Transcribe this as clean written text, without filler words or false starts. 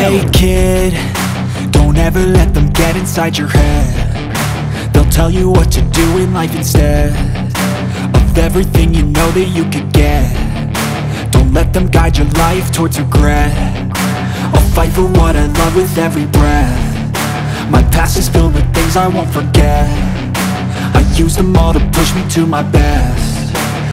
Hey kid, don't ever let them get inside your head. They'll tell you what to do in life instead of everything you know that you could get. Don't let them guide your life towards regret. I'll fight for what I love with every breath. My past is filled with things I won't forget. I use them all to push me to my best.